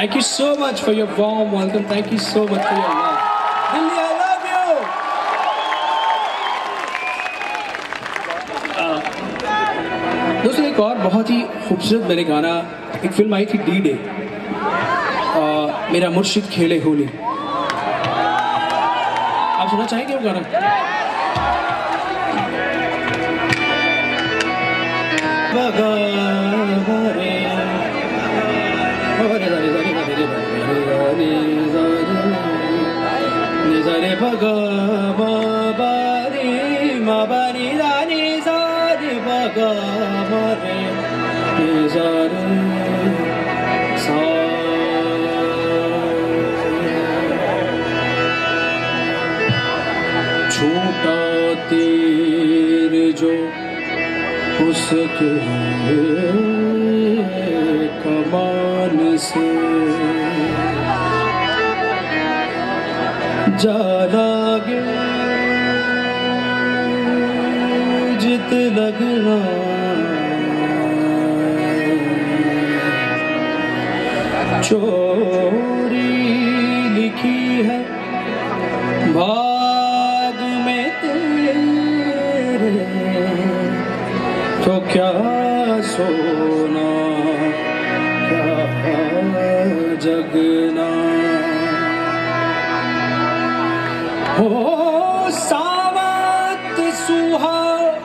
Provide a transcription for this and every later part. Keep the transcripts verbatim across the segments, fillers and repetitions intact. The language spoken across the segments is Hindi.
Thank you so much for your warm welcome. Thank you so much for your love. Dilli, I love you. दोस्तों एक और बहुत ही खूबसूरत मेरे गाना, एक फिल्म आई थी डी डे, मेरा मुर्शिद खेले होली। आप सुनना चाहेंगे वो गाना? बगा Bhaga ma bari ma bari dani zari bhaga ma re zari sa छोटा तीर जो उसके कमान से जा लागे जित लगना चोरी लिखी है भाग में तेरे, तो क्या सोना क्या जगना। हो सावत सुहा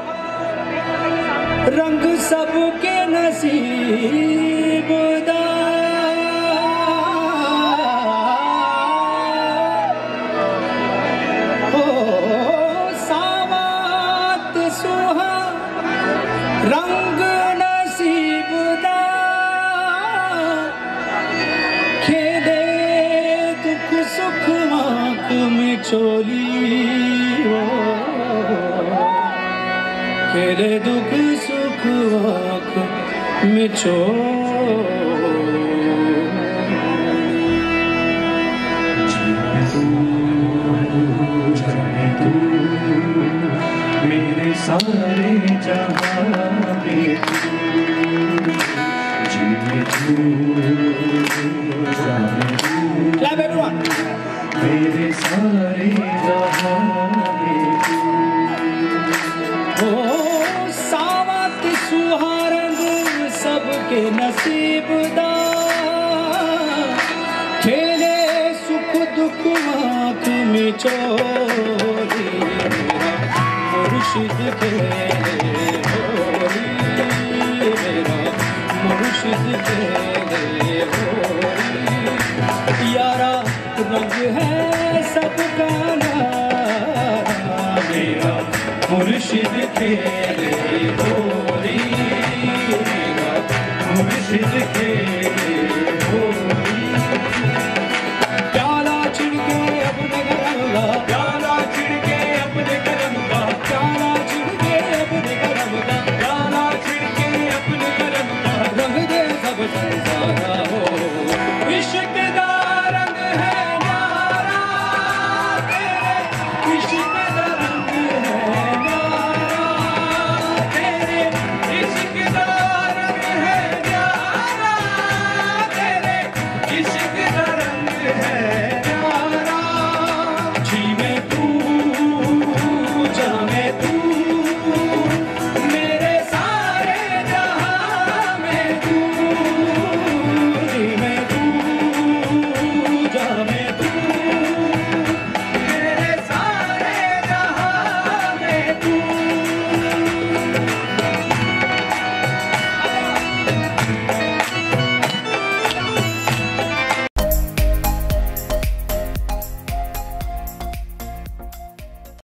रंग सबके नसीब दा, हो सावत सुहा रंग नसीब दा, खेले दुख सुख आँख में चोली हो, खेले दुख सुख आँख में चोली। मेरे सारे जहां में Clap everyone. मेरे सारे जहां में हो सावत सुहारंग सबके नसीब दा, खेले सुख दुख आँख में चोरी, मुर्शिद खेले होली, मेरा मुर्शिद खेले होली। यारा रंग है सबका मेरा मुर्शिद खेले होली, मेरा मुर्शिद खेले होली। प्याला छिड़के अपने करम का, प्याला छिड़के अपने करम का, प्याला छिड़के अपने करम का, प्याला छिड़के अपने करम का, रंग दे सब